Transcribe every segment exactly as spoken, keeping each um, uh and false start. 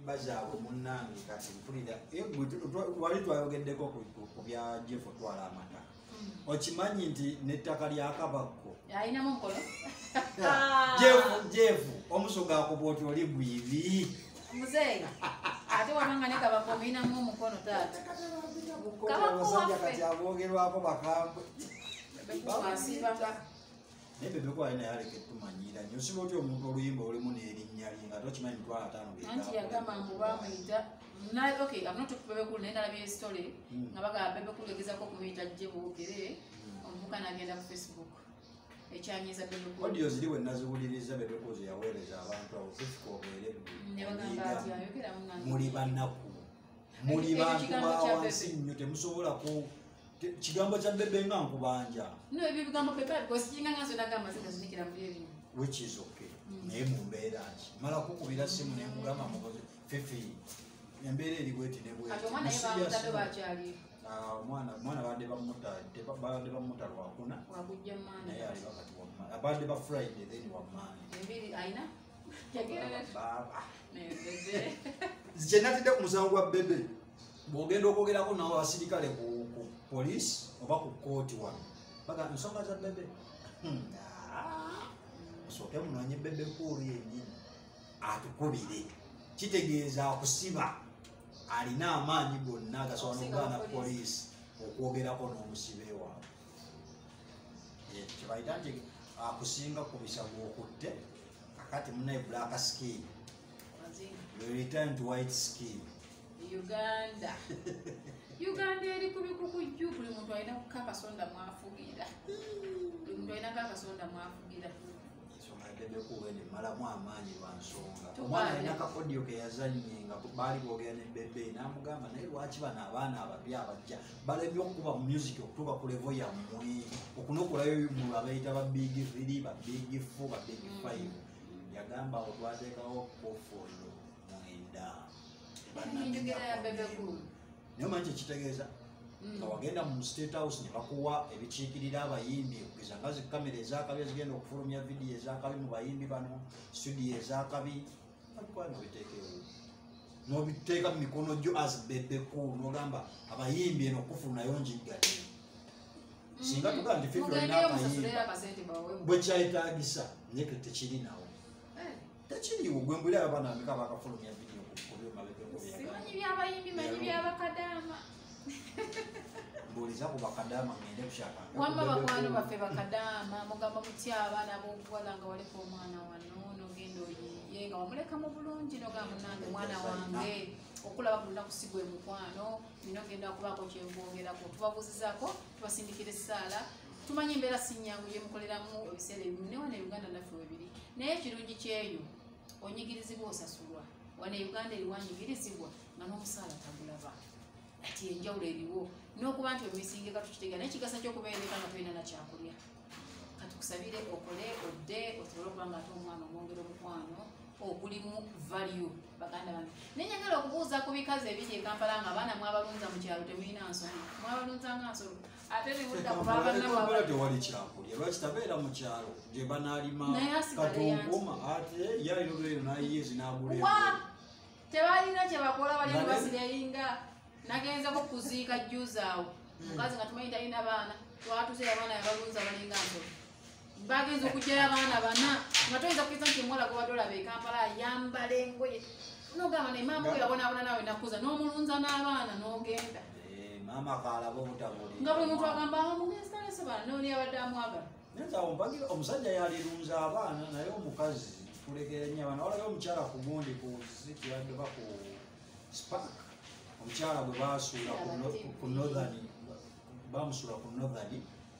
bazaabwe munnange kati mpulira wali twayogeddeko ku bya Jeff Otwala amata okimanyi nti n'ettaka lya Kabakko alinamu omukono Jeff omusoga akuba oti oli bwibi muzeeyi ate wabanga ne Kabakko omuyinamu omukono taata abasajja kati aboogerwako bakambwe basiibanga naye Bebeko alina yaleka etumanyira nnyo siba otya omuntu oluyimba olumu n'erinnya lye nga tokimanyi mitwalo ataano anti yagamba mbu bamuyita okay I'm not talking Bebekulu naye ndalabye story nga bagamba Bebekulu egezako okumuyita gye boogere omuvuka n'agenda ku Facebook ekyanyiza Bebekulu audio ziri we naziwuliriza Bebekulu ze yaweereza abantu abo fifika obeere ne bagamba ati ayogeramu nange muli bannaku muli bantu bawansi nnyo temusobola ku kigambo kya Bebe nga nkubanja no ebyo bigambo Bebe because kinga nga so ndagamba zinga zinikira muri ebyo which is okay naye mu mbeera ki mala kukubira simu ne mugamba mukozi fifi embeera eri bweti ne bweti ati omwana yeba mutado bakyali ah omwana mwana badde bamuta badde bamuta lwakuna wagujja mwana naye ali bakati wa mwana badde ba Friday then wa mwana ebiri aina yagera baba ne Bebe zenatide ku musango gwa Bebe bwogenda okwogerako nawo abasirikale ku police oba ku kooti wano baga nsonga za Bebe soke munonye Bebe kulu yennyini atukubire kitegeeza akusiba alina amaanyi gonna agasobola n'okugaana police okwogerako n'omusibe waabwe kyebayita nti akusinga ku bisabo okutte akati munaye black skin you return to white skin Uganda Uganda eri kubikukujju buli muntu alina kukakasonda mwafugira buli muntu alina kakasonda mwafugira ensonga Bebekulu ene malamu amaanyi lwansonga omwana alina kaodiyo ke yazannye nga baali boogera ne Bebe n'amugamba naye lwaki bano abaana ababi abajja balebye okukuba mu music okutuuka ku levo yammwe okunokolayo mu abayita ba big three ba big four ba big five yagamba awo twateekawo kofoolo mwenda enjogera ya Bebekulu naye manyi kyekitegeeza nga wagenda mu State House ne bakuwa ebikiikirira abayimbi okugeza nga zikamera ezakabi ezigenda okufulumya vidiyo ezakabi mu bayimbi bano studio ezakabi bakikuba nobiteekewo nobiteeka mu mikono gyo as Bebekulu n'ogamba abayimbi eno okufulunayo njiggadde singa tugaa nti fifi olina akayimba bwe kyayetaagisa naye tekiri nawo tekiriwo gwe mbulira abaana bameka bakafulumya vidiyo ku byuma Bebekulu simanyi byabayimbi manyi byabakadaama mbuuliza ku bakadaama ngende kushaka wamma bakwano baffe bakadaama mugamba mutya abaana b'obuwala nga waleka omwana wano nogenda oyiye nga wamuleka mu bulungi nogamba munange mwana wange okulaba ku lunaku si gwe mukwano nina ogenda kubaako kyenbongerako tubabuuzizaako tubasindikira essaala tumanyi embeera si nnyangu gyemukoleramu ebiseera ebimu ne wana Uganda naffe webiri naye ekirungi kyeyo onyigirizibwa osasulwa wana Uganda eriwanyigirizibwa nga n'omusaala tagulaba ati enjawulo eriwo n'okuba nti emisinge katukitegeera naye kigasa ky'okubeereka nga tulina nakyakulya katukusabire okole odde osobole okuba nga ate omwana omwongera omukwano ogulimu value baganda bange naye njagala okubuuza ku bikazi ebiri e Kampala nga abaana mwabalunza mu kyalo temulina nsolo mwabalunzanga nsolo ate nemudda kubabanna tewali kyakulya lwaki tabeera mu kyalo gye banaalima katunkuma ate yalinobeeyo nayiyeezi n'agula tebalina kyebakola balina basireyinga nagenzako kuziika jjuzaawo mukazi nga tumanyi talina baana twatuze abaana yabalunza balinga nsolo bagenza okugyayo abaana bana nga toyinza kukisa nti omuwala gwe badde olaba e Kampala ayambala engoye nogamba naye maama oyo yabonaabona naawe nakuza n'omulunza n'abaana n'ogenda maama kaalaba obutabuli nga buli muntu agamba amugenzitalesebana noni abadde amwagala naye omusajja yalirunza abaana naye omukazi tulekere nnyo abaana walayo omukyala ku gundi ku zikiyadde ba ku spark omukyala gwe basuula ku northern bamusuula ku northern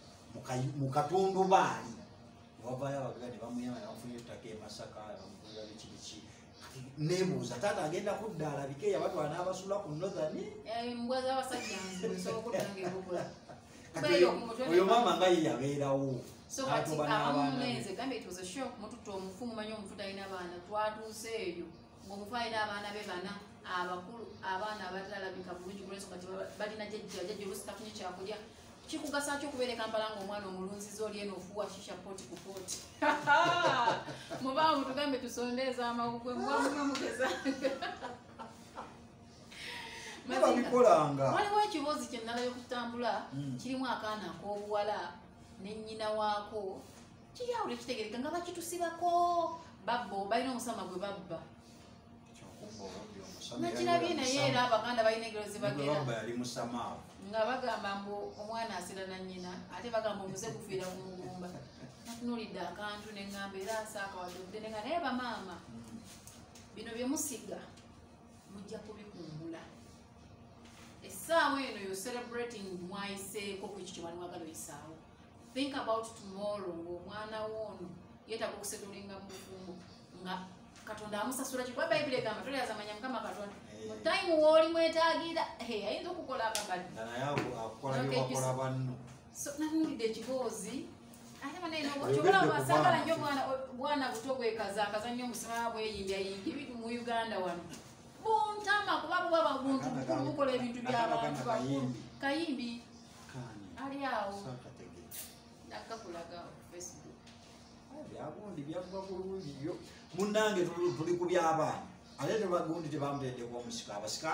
mu katundu baali wavayo abagaa ne bamuyama ne bamufunira ettaka e Masaka bamufunira biki biki nebuuza taata agenda kudda alabike yabatwala n'abasuula ku northern embwa z'abasajja nsobokudangebukola oyo maama nga ye yabeerawo so kati abamulenze gambe it was a shock mututte omufu mumanyi omufu talina baana twatuuse eyo ng'omufu alina abaana be bana abakulu abaana abatalabika bulungi kulwenso kati balina jjajja jjajja oluusi tafunye kyakulya kikugasa kyo okubeera e Kampala ng'omwana omulunziza oli eno ofuwa shisha poti ku poti mubaamu tugambe tusondeeza amawugwe mubamugeza yabikolanga waliwo ekibuuzi kye nnalayo kutambula kirimu akaana ak'obuwala ne nnyina waako kiryawule kitegereka nga bakitusibako babbo balina omusama gwe babba nakirabye naye era abaganda balina engero zebagera nga bagamba mbu omwana asira na nnyina ate bagamba omuze gufiira ku mugumba natunulidde akantu neŋŋamba era asaaka wadde nenga naye bamaama bino bye musiga mujja kubikumbula essaawa eno yo celebrating mwayiseeko ku ekyo kye mwali mwagala oyisaawo think about tomorrow ng'omwana woono yeetaaga okusetulinga mu bufumbo nga katonda amusasula kikuba bayibuli egamba tolyazamanya mukama katonda mu tayimu wooli mwetaagira ayinza okukola akabali so nanulidde ekiboozi ate banenkyobulabasagala nyo bwana buto bwekazaakaza nnyo omusima bweyimbyayimbya ebitu mu uganda wano buntama kuba bubaba buntu bukulu bukola ebintu by'abantu bakulu kayimbi ali awo nakakulaga Facebook byagundi byakuba bulungi byo munnange tuli ku by'abaana ate tebagundi tebamuteddeko omusika abasika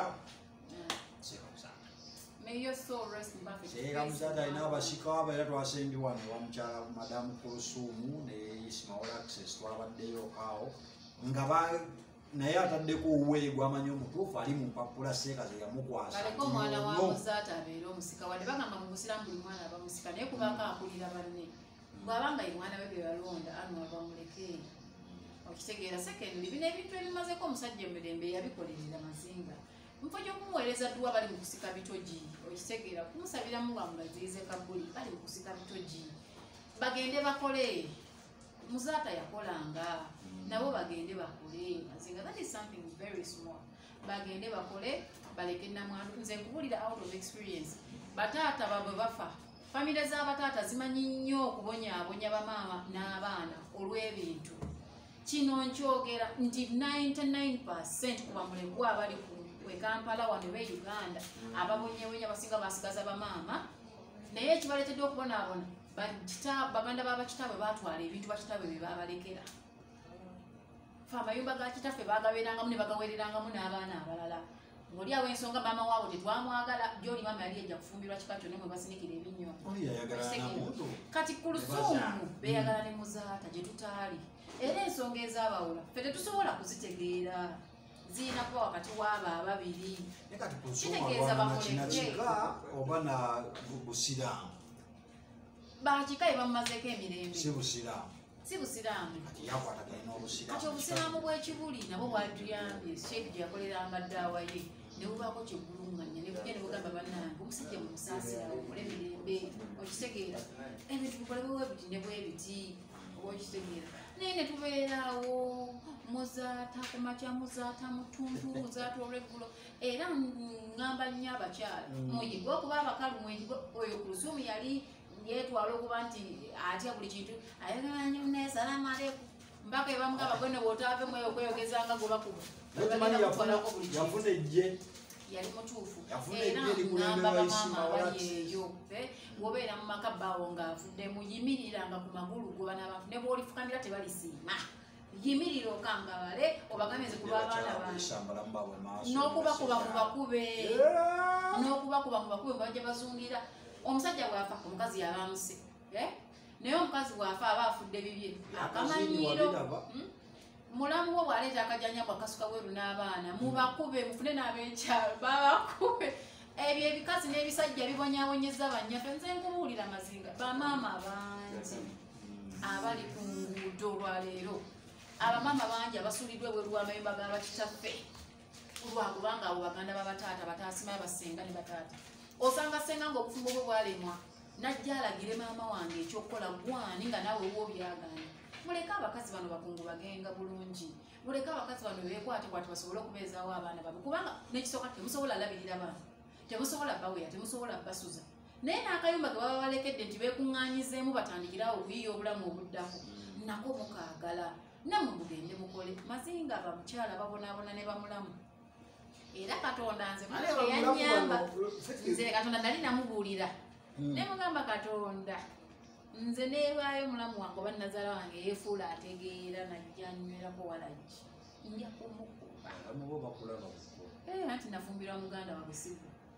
seera musaata alina abasika aba era twasembye wano ewa mukyala madamu kulusuumu ne ismail access twabaddeyo awo nga naye ataddeko oweegwa amanyi omutuufu ali mu mpapula seeka ze yamukwasa aleko omwana wa muzaata abeera omusika wadde bagamba mu busiramu buli mwana aba musika naye kubanga akulira banne bw'abanga ye mwana we bye balonda anu abamuleke okitegeera secondly bino ebintu ebimazeko omusajja emirembe yabikolerera mazinga mufo gy'okumuweereza dduwa bali mu kusika bitogi okitegeera kumusabiramu nga mugaziize kabbuli bali mu kusika bitogi bagende bakole muzaata yakolanga nabo bagende bakole mazinga that is something very small bagende bakole baleke namwandu nze nkubulira out of experience bataata babwe bafa famire z'abataata zimanyi nnyo okubonyaabonya bamaama n'abaana olw'ebintu kino nkyogera nti ninety-nine percent kuba mulekwa abali we Kampala wano be Uganda ababonyewenya basinga basigaza bamaama naye ekibaleetedde okubonaabona baganda babakitaabwe batwala ebintu bakitaabwe bye babalekera fe amayumba ga kitaffe bagabeerangamu ne bagaweererangamu n'abaana abalala ng'oli awo ensonga maama waabo tetwamwagala gyoli maama yali ejja kufumbirwa kika kyonna mwe basinikira ebinnyo kati ku lusuumu beeyagala ne muzaata gye tutaali era ensonga ez'abawula ffe tetusobola kuzitegeera zirina kuba wakati w'abo ababiri kitegeeza bamuleke oba na busiraamu bakika ye bamumazeeko emirembe si busiraamu si busiraamu kati yakwatagana n'obusiraamu kati obusiraamu bw'ekibuli nabo bwatuyambye sheekh gye yakoleranga ddaawa ye ne bubaako kyeggulunganya ne bugenda bugamba bannange omusajja mumusaasirawo okole emirembe okitegeera ebintu bikole bwebiti ne bwebiti oba okitegeera naye ne tubeeraawo muzaata kumakya muzaata mutuntu muzaata olweggulo era ngamba nnyo abakyala muyigwe okuba abakalu muyigwe oyo ku lusuumu yali yeetwala okuba nti atya buli kintu ayagala nnyo naye salaamu aleeku mbaka ebamugamba gwe ne bw'otaavemu eyo okweyogezanga gwe bakuba yafuna ejje yali mutuufu era ngamba bamaama abali eyo bw'obeera mu maka bbaawo ng'afudde muyimiriranga ku magulu goba n'abantu ne bw'olifukamira tebalisiima yimirira okangabale obagameze ku lw'abaana bange n'okubakuba mu bakube n'okubakuba mu bakube bajja bazungira omusajja bw'afa omukazi yaba muse naye omukazi bw'afa aba afudde bibye akamanyiiro mulamu wo bw'aleeta akajanja bw'akasuka bweru n'abaana mubakube mufune n'ab'ekyalo babakube ebyo ebikazi n'ebisajja bibonyaabonyeza banyaffe nze nkubuulira mazinga bamaama bangi abali ku nguudo olwaleero abamaama bangi abasuuliddwa ebweru lw'amayumba g'abakitaffe lwakubanga abo baganda babataata bataasimayo basenga ne bataata osanga senga ng'obufumbo bwe bwalemwa najja alagire maama wange ekyokukola gwani nga naawe owo byagana muleke abakazi bano bakungu bagenga bulungi muleke abakazi bano beekwatekwate basobole okubeezaawo abaana babe kubanga n'ekisooka temusobola labirira baana temusobola baweya temusobola basuza naye n'akayumba ge baba balekedde nti beekuŋŋaanyizeemu batandikirawo okuyiya obulamu obuddako nako mukaagala nammwe mugende mukole mazinga abamukyala babonaabona ne bamulamu era katonda nze eyanyamba nze katonda nali namubuulira ne mugamba katonda nze neebaayo mulamu wange oba nazaala wange yeefuula ategeera najja nywerako walagi nja kumukuba anti nafumbirwa muganda wabusibu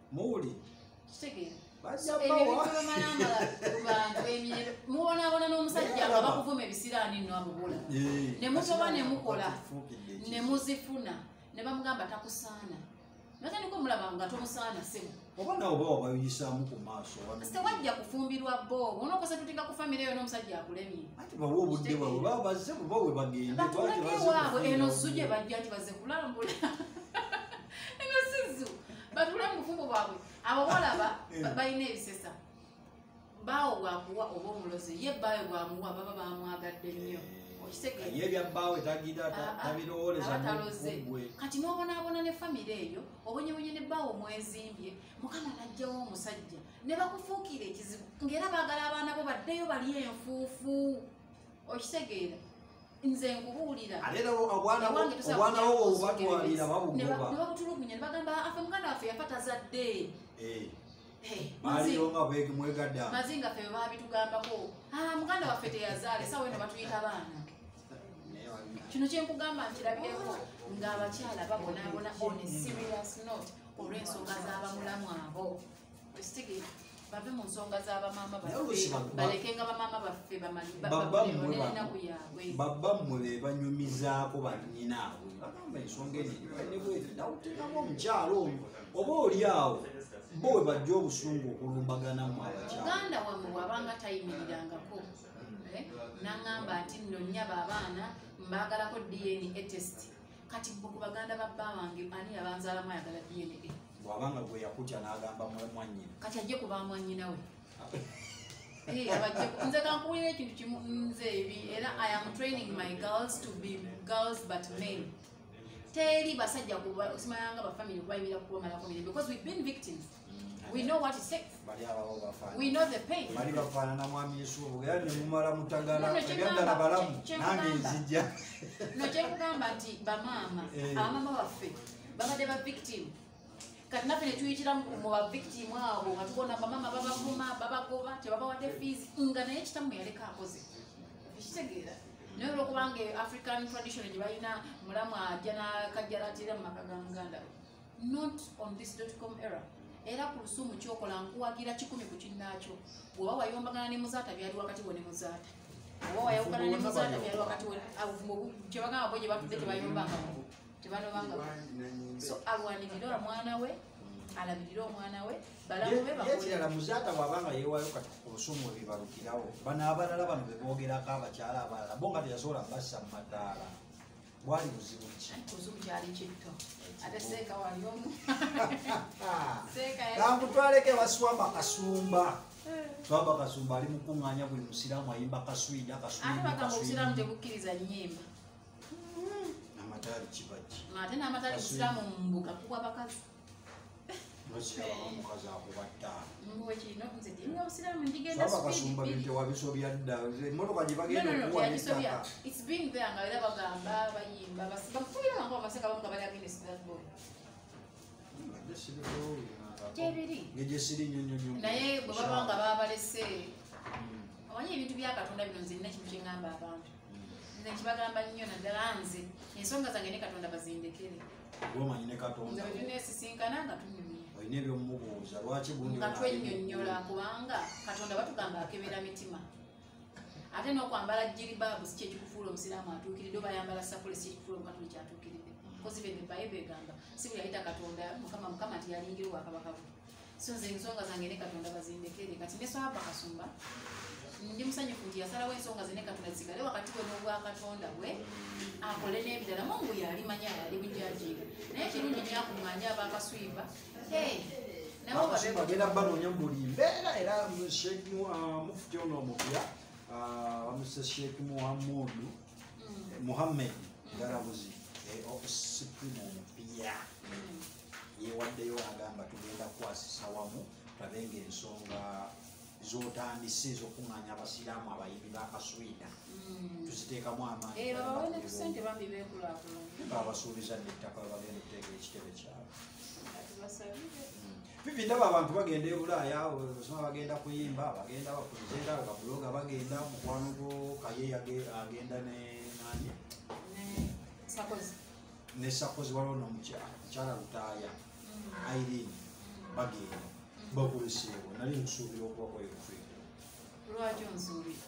muwuli kitegeera bajja ebyo bawa malambala kubantu emyero mubonaabona n'omusajja nga bakuvuma ebisiraani nno amubula ne mutoba ne mukola ne muzifuna ne bamugamba takusaana natandika omulaba nga tomusaana sebo oba nawe bawa bayisaamu ku maaso tewajja kufumbirwa boobo onaokosa tutinga ku famire eyo n'omusajja akulemye ati bawa obudde bwabwe baba bazze kuba we bagende batulagewaabwe eno ssu gye bajja nti bazze kulambula eno sizzu batule mu bufumbo bwabwe abo balaba balina ebisesa baawo bwakuwa oba omulozi ye baawe bwamuwa baba bamwagadde nnyo yebyabaawe tagira tabirowooleza kati n'obonaabona ne famire eyo obonyebonye ne baawo omwezimbye mukama najjawo omusajja ne bakufuukira ekizibu ngaera baagala abaana bo baddeyo bali enfuufu okitegeera nze nkubuulira obwana wo obubatwalira babugoba ne babutulugunya ne bagamba afe muganda waffe yafa tazadde baaliyo nga mwegadde mazinga ffe babitugambako muganda waffe teyazaala esawa eno batuyita baana kino kyenkugamba nkirabyeko ng'abakyala babonaabona on a serious note olw'ensonga z'abamulamu abo ekitegeera bave mu nsonga z'abamaama baffe baleke nga bamaama baffe bamalinaku yaabwe babbammwe be banyumizaako banyinaabwe bagamba ensonga enenebwete nawuteekamu omukyalo oyo oba oli awo bo we bajja obusungu okulumbaganamu abakyala muganda wammwe bw'abanga tayimirirangako naŋŋamba nti nno nnyaba abaana mbaagalako D N A test kati bwe ku baganda ba bba wange ani yabanzaalamu ayagala D N A bw'abanga gwe yakutya n'agamba mwannyina kati ajje kuba mwannyina we nze kankuwulira ekintu kimu nze ebi era I am training my girls to be girls but men teri basajja kusimayanga bafamily kubayimira kubamalako mirembe because we've been victims. We know what it takes. We know the pain. Bali bafaanana mwami Yesu era ne mumala mutagala eganda balamu nange nzijja. No kyekugamba nti bamaama abamama baffe babadde ba victim. Kati naffe ne tuyitira mu ba victim abo nga tubona bamama babavuma babagoba tebabawadde fees nga naye kitamu yaleka akoze. Ekitegeera naye olwokubanga African tradition gye balina mulamu ajja n'akajjala atira mu maka ga muganda we. Not on this dot com era. Era ku lusumu kyokola nkuwagira kikumi ku kinnaakyo bw'oba wayombagana ne muzaata byali wakati wo ne muzaata oba wayombagana ne muzaata byali wakati wo kye bagamba bo gye batudde tebayombanga tebanobanga so alwanirira omwana we alabirira omwana we balamu be bakirala muzaata bw'abanga yeewayo kati ku lusumu ebibalukirawo bano abalala bano be boogerako abakyala abalala bo nga teyasobola bassa mu madaala bwali buzibu ki kuzibu kyali kitto ate seeka wali omu kankutwaleko ewaswamba kasumba swamba kasumba ali mukuŋŋaanya buli musiraamu ayimba kaswida kaswidobusiraamu tebukkiriza nnyimba amataali kibaki ate n'amataali busiraamu mbuga kuba bakazi omukazi akubatta kasumba bintewabisobya dda emotoka gye bagenda okuwa n'ettaka it's been there nga era bagamba bayimba bafuira nga bamaseka bamu nga bali agenda Strasbourg kyebiri ngejesiri nyonyonyo naye bwe baba nga babalese omanyi ebintu bya Katonda bino nze nina kimu kyeŋŋamba abantu nze nkibagamba nnyo naddala nze ensonga zange ne Katonda bazindekere omanyi ne Katonda nze bwe tuneesisinkana nga tunyumya olina ebyomumubuuza lwaki bundi nga twenyonnyola kubanga Katonda batugamba akebera mitima ate n'okwambala jiribaabu si kyekikufuula omusiraamu atuukiridde oba ayambala sapule si kyekikufuula omukatuli kyatuukiridde kozi bene bayibuli egamba si bwe yayita Katonda mukama mukama nti yalingira obwakabaka bwe so nze ensonga zange ne Katonda bazindekere kati ne Swaba Kasumba ndi musanyufu nti yasalawo ensonga ze ne Katonda zigale wakati we n'obwa Katonda bwe akole n'ebirala Mungu yalimanya yali bujajiira naye kirungi nnyo akuŋŋaanya abakaswiba bagenda banoonya buli mbeera era Sheikh Mufti ono omupya bamuse Sheikh Muhammadu Muhammed Garabuzi obusipimu omupya yeewaddeyo agamba tugenda kukwasisa wamu tabenga ensonga zotandise ezokuŋŋaanya abasiraamu abayimbi bakaswida tuziteekamu amaanyi babasuubiza nettaka we bagenda okuteeka ekitebe kyabwe vivi ndaba abantu bagenda e Bulaaya osoma bagenda kuyimba bagenda bapulizeeta babuloga bagenda mukwano gwo kaye agenda nenani ne Sakozi waliwo nomukyala Lutaaya Irene bagenda bakuleseewo nali nkusuubira okubakoyekufiido lwaki onsuubira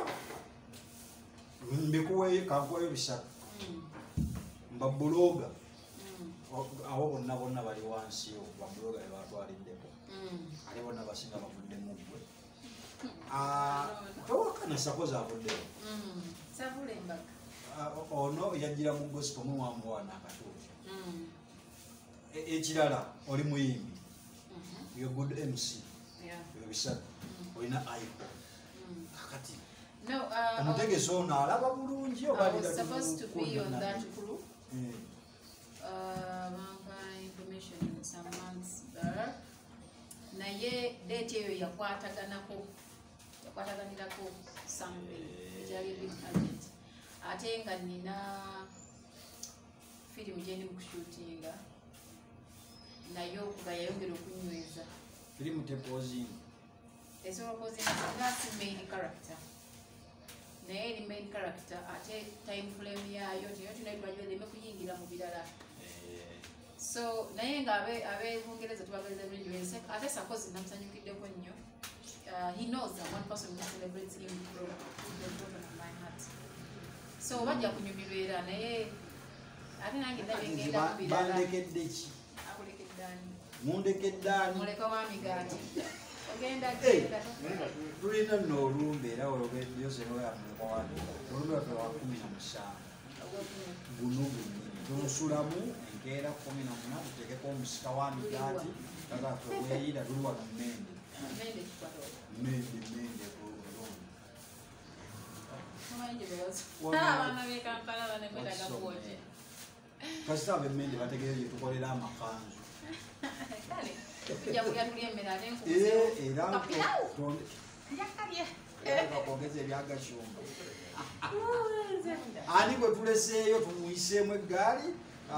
mbikuweyo kankuweyo bisatu mbabuloga abo bonna bonna bali wansi babuloga bebatwaliddeko ali bonna basinga bavudde muggwe towakana sakozi avuddeyo ono yajjira mu gospel mumwamuwana akatuuti ekirala oli muyimbi yo good M C ebyo bisatu olina ipo kakati omutegesi ono alaba bulungi naye deeti eyo yakwataganako yakwataganirako something ekyali big agent ate nga nina firimu gyendi mu kushutinga naye okuga yayongera okunyweza firimu tepozinga esobola okuzinga nga si main character naye eri main character ate time frame yayo tiyo tunaidwajwe leme kuyingira mu birala so naye nga abebungereza tubagereza bulungi bense ate sakozi namusanyukiddeko nnyo he knows that one person who celebrates him from the bottom of my heart so bajja kunyumirwa era naye ate nange nabengenda mu birala bandekedde ki akulekeddani mundekeddani muleka wamigaati ogenda tulina nno olumbe era olwobyosenoyamulekawani olumbe waffe wa kumi na musanvu guno gunyini tulusulamu enkeera kumi na muna tutekeko omusika wa migaati kakafe weyira tuli wano mmende mmende mmende kasita abemmende bategeere gyetukolera amakanzu kakogeza ebyagashumba ani gwe tuleseeyo tumuyiseemu eggaali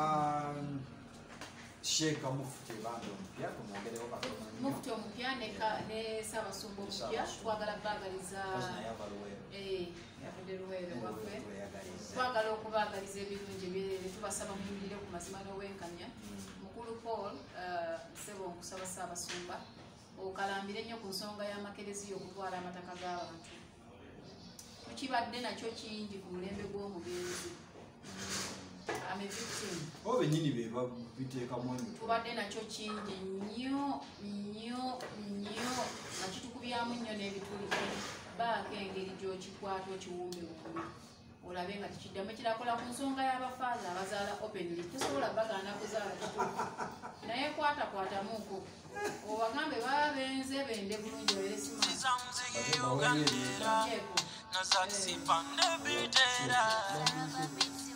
sheeka mufuti ebanda omupya tumwogerewo mufuti omupya ne saabasumba omupya twagala baagaliza yavudde luweero waffe twagala okubaagaliza ebirungi tubasaba muyimirire ku mazima n'obwenkanya mukulu paul sebo nkusaba saabasumba okalambire nnyo ku nsonga y'amakereziya okutwala amataka g'abantu tukibadde nakyo kingi ku mulembe gw'omugenzi oba benyini bebabiteekamu tubadde nakyo kingi nnyo nnyo nnyo nakitukubyamu nnyo n'ebitulike baako engeri gy'okikwata okiwumbe bukumi olabe nga tikiddamu kirakola ku nsonga y'abafaaza abazaala openly tosobola bagaana kuzaala kituufu naye kwatakwatamuuko obagambe baba benze bende bulungi oere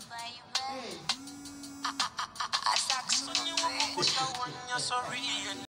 simaeko